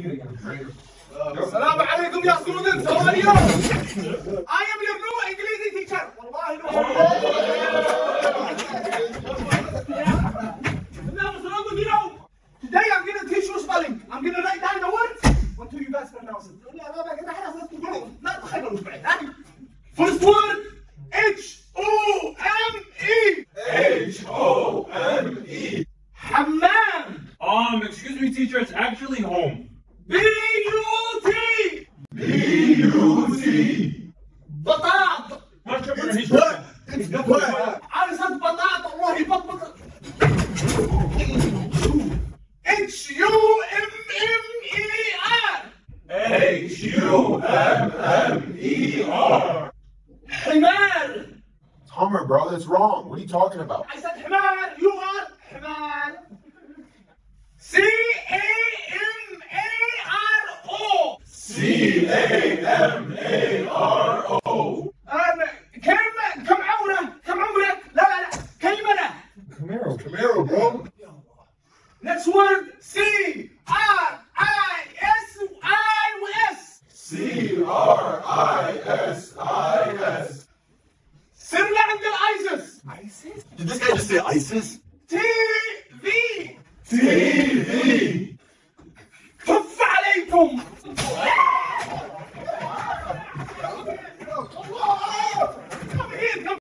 السلام عليكم يا students. How are you? I am your new English teacher. والله Today I'm going to teach you spelling. I'm going to write down the words until you guys pronounce it. First word, H-O-M-E. H-O-M-E. Hammam. Excuse me, teacher, it's actually home. B-U-T. B-U-T. بطاط. Much of It's what? It's what? عرسة بطاط الله يبطط. H-U-M-M-E-R. H-U-M-M-E-R. حمار. Hummer, bro, that's wrong. What are you talking about? I said حمار. You are حمار. C-A-M-A-R-O. C-A-M-A-R-O. كم عمرك؟ لا كلمة. Camaro, bro. Next word, C-R-I-S-I-S. C-R-I-S-I-S. سرنا عند الأيسس. ISIS? Did this guy just say ISIS? T